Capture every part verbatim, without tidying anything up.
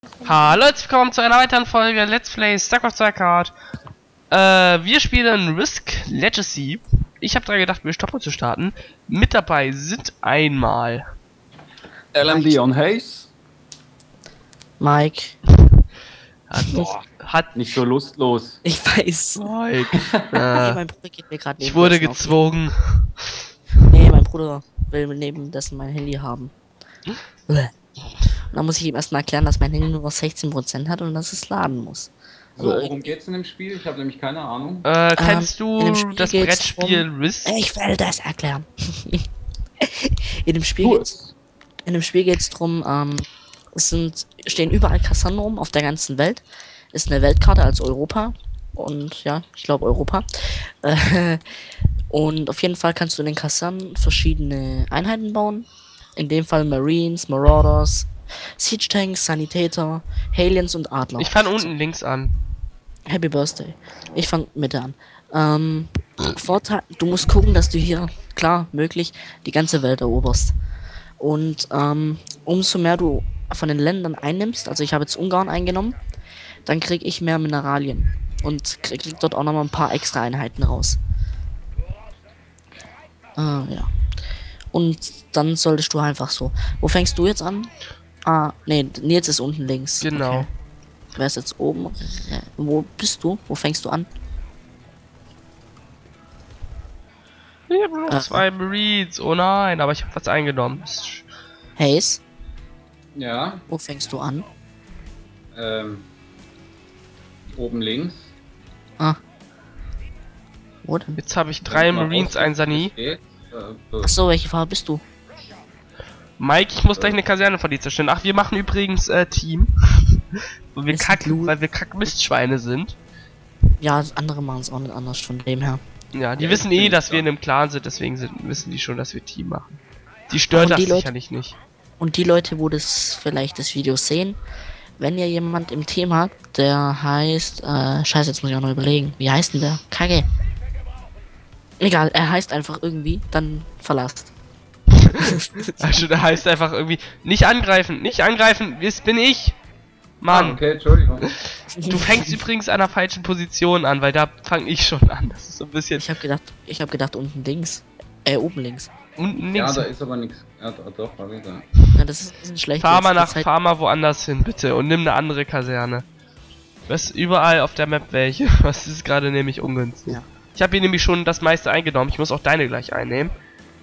Hallo, herzlich willkommen zu einer weiteren Folge Let's Play StarCraft zwei Card. Äh, wir spielen Risk Legacy. Ich habe daran gedacht, mir Stoppen zu starten. Mit dabei sind einmal L M D on Haze. Mike. Hat, Boah, hat nicht so lustlos. Ich weiß. Mike. Nee, äh, mein Bruder geht mir gerade ich wurde gezwungen. Nee, mein Bruder will neben dessen mein Handy haben. Und dann muss ich ihm erstmal erklären, dass mein Handy nur noch sechzehn Prozent hat und dass es laden muss. So, Also, worum geht's in dem Spiel? Ich habe nämlich keine Ahnung. Äh, kennst Ähm, in dem du Spiel das geht's Brettspiel drum- Risk? ich will das erklären. in dem Spiel Tu geht's, es. in dem Spiel geht's drum, ähm, es sind, stehen überall Kassanen rum auf der ganzen Welt. Ist eine Weltkarte als Europa. Und ja, ich glaube Europa. Äh, und auf jeden Fall kannst du in den Kasernen verschiedene Einheiten bauen. In dem Fall Marines, Marauders, Siege Tanks, Sanitäter, Aliens und Adler. Ich fange unten links an. Happy Birthday. Ich fang Mitte an. Ähm, Vorteil, du musst gucken, dass du hier, klar, möglich, die ganze Welt eroberst. Und ähm, umso mehr du von den Ländern einnimmst, also ich habe jetzt Ungarn eingenommen, dann krieg ich mehr Mineralien. Und krieg, krieg dort auch nochmal ein paar extra Einheiten raus. Ah, ja. Und dann solltest du einfach so. Wo fängst du jetzt an? Ah, nee, Nils ist unten links. Genau. Okay. Wer ist jetzt oben? Wo bist du? Wo fängst du an? Ich habe noch Äh. zwei Marines. Oh nein, aber ich habe was eingenommen. Haze, Ja, wo fängst du an? ähm, oben links. Ah. Wo denn? Jetzt habe ich drei Marines, ein Sani. Steht, äh, äh, Achso, welche Farbe bist du? Mike, ich muss gleich eine Kaserne von dir zerstören. Ach, wir machen übrigens äh, Team. weil wir Ist kack, blue. weil wir kack Mistschweine sind. Ja, andere machen es auch nicht anders von dem her. Ja, die Ja, wissen ich eh, bin dass da. wir in einem Clan sind, deswegen sind, wissen die schon, dass wir Team machen. Die stört Und das die Leute- sicherlich nicht. Und die Leute, wo das vielleicht das Video sehen, wenn ihr jemand im Team habt, der heißt, äh, scheiße, jetzt muss ich auch noch überlegen. Wie heißt denn der? Kacke. Egal, er heißt einfach irgendwie, dann verlasst. Also da heißt einfach irgendwie, nicht angreifen, nicht angreifen, das bin ich. Mann, ah, okay, Entschuldigung. du fängst übrigens an der falschen Position an, weil da fange ich schon an. Das ist so ein bisschen Ich habe gedacht, ich habe gedacht unten links. Äh, oben links. unten Ja, links. da ist aber nichts. Ja, da, doch, war wieder. Ja, das ist, das ist schlecht. Fahr mal jetzt. nach, Das heißt- fahr mal woanders hin, bitte, und nimm eine andere Kaserne. Was überall auf der Map welche. Was ist gerade nämlich ungünstig. Ja. Ich habe hier nämlich schon das meiste eingenommen. Ich muss auch deine gleich einnehmen.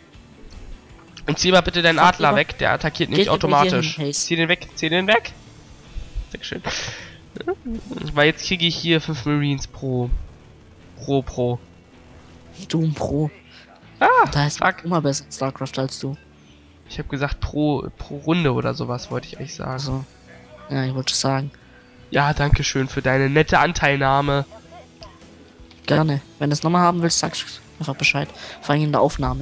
Und zieh mal bitte deinen Fuck, Adler lieber. weg, der attackiert nämlich Geht lieber hier automatisch. hin, Haze. Zieh den weg, zieh den weg. Dankeschön. Weil jetzt kriege ich hier fünf Marines pro. Pro, pro. Doom Pro. Ah, Da ist fuck. immer besser in StarCraft als du. Ich habe gesagt pro, pro Runde oder sowas, wollte ich eigentlich sagen. Also. Ja, ich wollte schon sagen. Ja, danke schön für deine nette Anteilnahme. Gerne. Wenn du es nochmal haben willst, sagst einfach Bescheid. Vor allem in der Aufnahme.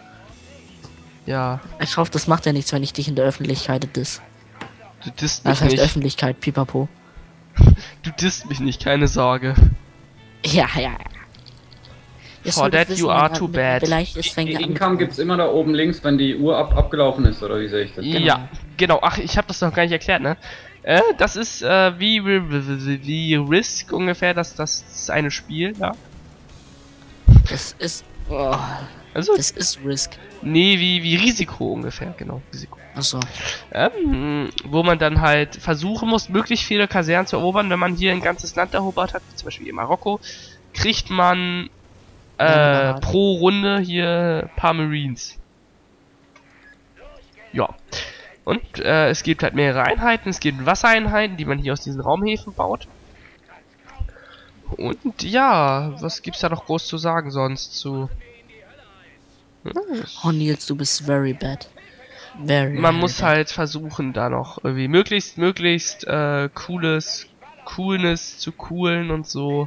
Ja, Ich hoffe, das macht ja nichts, wenn ich dich in der Öffentlichkeit diss. du disst mich Das heißt nicht. Öffentlichkeit, pipapo. Du disst mich nicht, keine Sorge. Ja, ja, ja. Ihr For solltet that wissen, you wenn are er too mit- bad. Vielleicht ist, fängt Die er an mit- Income gibt's immer da oben links, wenn die Uhr ab abgelaufen ist, oder wie sehe ich das? Ja, genau. Ach, ich habe das noch gar nicht erklärt, ne? Äh, das ist äh, wie, wie, wie Risk ungefähr, das, das eine Spiel, ja. Das ist. Oh, Also, das ist Risk. nee, wie, wie Risiko ungefähr, genau, Risiko. Achso. Ähm, wo man dann halt versuchen muss, möglichst viele Kasernen zu erobern. Wenn man hier ein ganzes Land erobert hat, wie zum Beispiel in Marokko, kriegt man äh, Ja, pro Runde hier ein paar Marines. Ja. Und äh, es gibt halt mehrere Einheiten, es gibt Wassereinheiten, die man hier aus diesen Raumhäfen baut. Und ja, was gibt's da noch groß zu sagen sonst zu? Hm, Oh Nils, du bist very bad. Very. Man very muss bad. halt versuchen, da noch irgendwie möglichst, möglichst äh, cooles, Coolness zu coolen und so.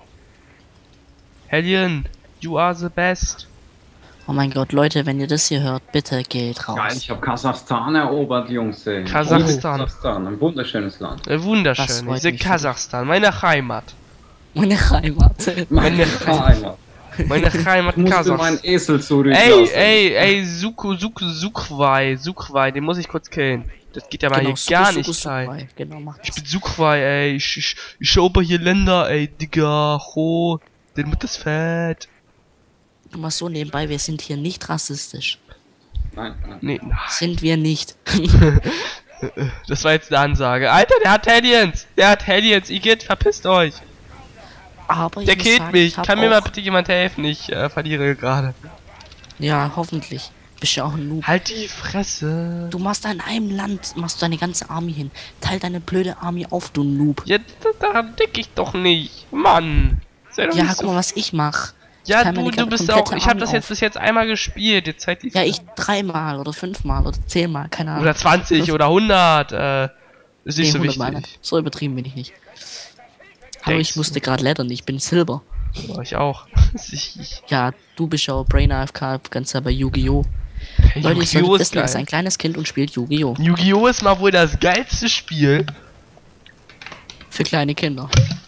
Hellion, you are the best. Oh mein Gott, Leute, wenn ihr das hier hört, bitte geht raus. Geil, ich habe Kasachstan erobert, Jungs. ey. Kasachstan. Kasachstan, ein wunderschönes Land. Äh, Das wunderschön, freut diese mich. Kasachstan, meine Heimat. Meine Heimat. Meine Heimat. Meine Heimat Ich musste Kasachstan. meinen Esel Ey, zurücklassen. ey, ey, Suku, Suku, Sukwai, Sukwai, den muss ich kurz killen. Das geht ja mal Genau, hier gar Suku, nicht Suku, rein. Sukuai. Genau, mach Ich das. bin Sukwai, ey. Ich, ich, ich schaue hier Länder, ey, Digga. Ho. Den mit das Fett. Nur mal so nebenbei, wir sind hier nicht rassistisch. Nein, nein. Nee, nein. Sind wir nicht. Das war jetzt eine Ansage. Alter, der hat Hellions. Der hat Hellions. Igitt, verpisst euch. Aber ich Der muss killt sagen, mich. ich hab Kann mir mal auch- bitte jemand helfen? Ich äh, verliere gerade. Ja, hoffentlich. Bist ja auch ein Noob. Halt die Fresse. Du machst in einem Land, machst du deine ganze Army hin. Teil deine blöde Army auf, du Noob. Ja, daran denke ich doch nicht. Mann. Sei doch Ja, nicht guck so. mal, was ich mach. Ja, teil meine du, du bist komplette auch. Ich habe Army das jetzt auf. bis jetzt einmal gespielt. Jetzt halt die. Ja, ich dreimal oder fünfmal oder zehnmal, keine Ahnung. Oder zwanzig oder hundert. Äh, ist nicht Nee, so hundert wichtig. Mal. So übertrieben bin ich nicht. Aber Denkst ich musste gerade lettern, ich bin Silber. Ja, ich auch. ich, ich, Ja, du bist ja auch Brain A F K, ganz bei Yu-Gi-Oh! Leute, ihr Yu-Gi-Oh! solltet ist wissen, er ist geil. ein kleines Kind und spielt Yu-Gi-Oh! Yu-Gi-Oh! Ist mal wohl das geilste Spiel, Für kleine Kinder.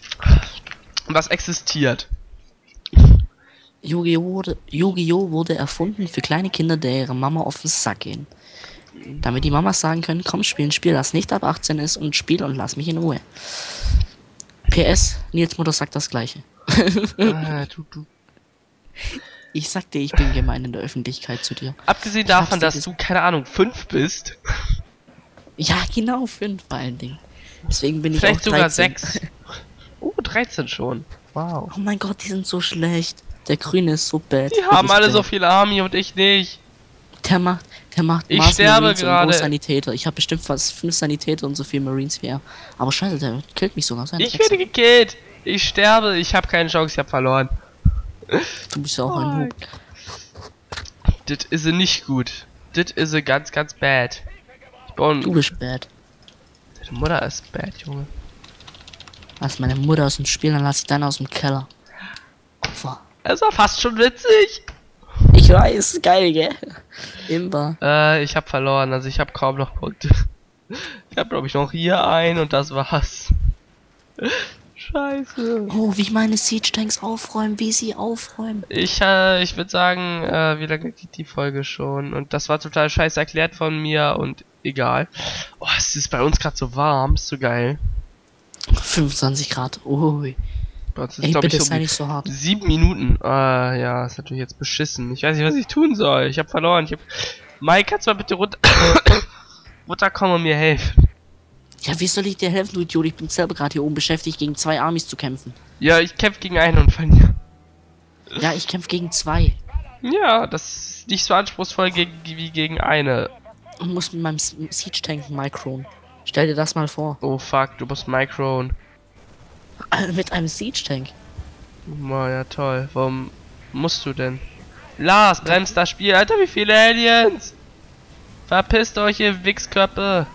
was existiert. Yu-Gi-Oh! Wurde, Yu-Gi-Oh! wurde erfunden für kleine Kinder, der ihre Mama auf den Sack gehen. Damit die Mamas sagen können, komm, spiel ein Spiel, das nicht ab achtzehn ist und spiel und lass mich in Ruhe. P S, Nils Mutter sagt das gleiche. äh, du, du. Ich sag dir, ich bin gemein in der Öffentlichkeit zu dir. Abgesehen Ich hab's davon, dir dass ges- du, keine Ahnung, fünf bist, Ja, genau, fünf vor allen Dingen. Deswegen bin ich vielleicht auch sogar dreizehn. sechs. Oh, dreizehn schon. Wow. Oh mein Gott, die sind so schlecht. Der Grüne ist so bad. Die haben Wirklich alle bad. so viel Army und ich nicht. Der macht, der macht Ich Mars sterbe Marines und gerade. Großsanitäter. Ich habe bestimmt fast fünf Sanitäter und so viel Marines wie er. Aber scheiße, der killt mich sogar. Sein Ich werde gekillt. Ich sterbe. Ich habe keine Chance. Ich habe verloren. Du bist ja auch ein Noob. Das ist nicht gut. Das ist ganz, ganz bad. Ich baue Du bist bad. Deine Mutter ist bad, Junge. Lass meine Mutter aus dem Spiel, dann lass ich deine aus dem Keller. Opfer. Das war fast schon witzig. Ich weiß, geil, gell? Imba. Äh, ich habe verloren. Also ich habe kaum noch Punkte. Ich habe, glaube ich, noch hier ein und das war's. Scheiße. Oh, wie meine Siege Tanks aufräumen, wie sie aufräumen. Ich, äh, ich würde sagen, äh, wie lange geht die Folge schon? Und das war total scheiße erklärt von mir und egal. Oh, es ist bei uns gerade so warm, ist so geil. fünfundzwanzig Grad. Ui. Bei uns ist, Ey, glaube bitte ich, sei um nicht so hart. sieben Minuten. Ah, ja, ist natürlich jetzt beschissen. Ich weiß nicht, was ich tun soll. Ich habe verloren. Ich hab... Mike, kannst du mal bitte runter... runterkommen und mir helfen? Ja, wie soll ich dir helfen, du Idiot? Ich bin selber gerade hier oben beschäftigt, gegen zwei Armys zu kämpfen. Ja, ich kämpfe gegen einen und verliere. Ja, ich kämpfe gegen zwei. Ja, das ist nicht so anspruchsvoll gegen, wie gegen eine. Und muss mit meinem S- Siege Tank micron. Stell dir das mal vor. Oh fuck, du musst Micron. Mit einem Siege Tank. Oh, ja toll. Warum musst du denn? Lars, bremst das Spiel. Alter, wie viele Aliens? Verpisst euch, ihr Wichsköppe.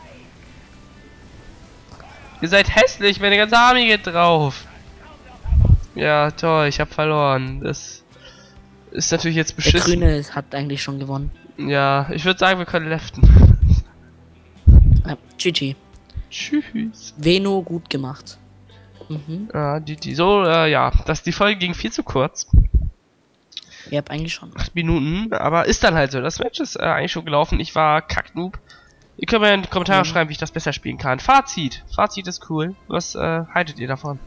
Ihr seid hässlich, meine ganze Armee geht drauf. Ja, toll, ich hab verloren. Das ist natürlich jetzt Der beschissen. Grüne hat eigentlich schon gewonnen. Ja, ich würde sagen, wir können leften. Äh, G G. Tschüss. Veno gut gemacht. Mhm. Ja, die, die, so, äh, ja, das, die Folge ging viel zu kurz. Ihr habt eigentlich schon. acht Minuten, aber ist dann halt so. Das Match ist äh, eigentlich schon gelaufen. Ich war Kacknoob. Ihr könnt mir in die Kommentare Mhm. schreiben, wie ich das besser spielen kann. Fazit. Fazit ist cool. Was äh, haltet ihr davon?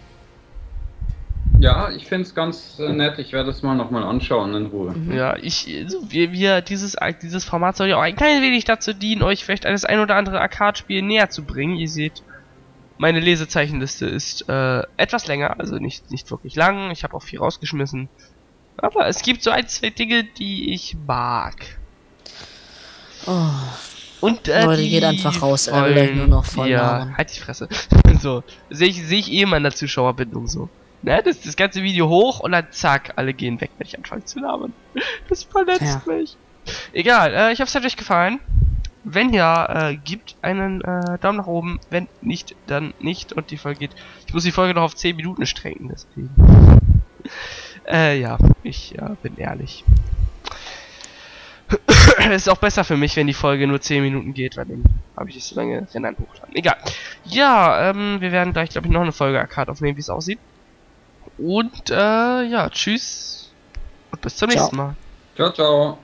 Ja, ich finde es ganz äh, nett. Ich werde es mal nochmal anschauen in Ruhe. Mhm. Ja, ich, also, wir, wir, dieses, dieses Format soll ja auch ein klein wenig dazu dienen, euch vielleicht das ein oder andere Arcade-Spiel näher zu bringen. Ihr seht, meine Lesezeichenliste ist äh, etwas länger, also nicht, nicht wirklich lang. Ich habe auch viel rausgeschmissen. Aber es gibt so ein, zwei Dinge, die ich mag. Oh, Und äh, Leute, die geht einfach raus, er will euch Folgen- nur noch voll Ja, labern. halt die Fresse. So, sehe ich, seh ich eh in meiner Zuschauerbindung so. Ne, das, das ganze Video hoch und dann zack, alle gehen weg, wenn ich anfange zu labern. Das verletzt Ja. mich. Egal, äh, ich hoffe, es hat euch gefallen. Wenn ja, äh, gebt einen äh, Daumen nach oben. Wenn nicht, dann nicht. Und die Folge geht. Ich muss die Folge noch auf zehn Minuten strecken, deswegen. äh, ja, ich äh, bin ehrlich. Ist auch besser für mich, wenn die Folge nur zehn Minuten geht, weil dann habe ich nicht so lange Rennen hochladen. Egal. Ja, ähm, wir werden gleich, glaube ich, noch eine Folge Arcade aufnehmen, wie es aussieht. Und, äh, ja, tschüss. Und bis zum Ciao. nächsten Mal. Ciao, ciao.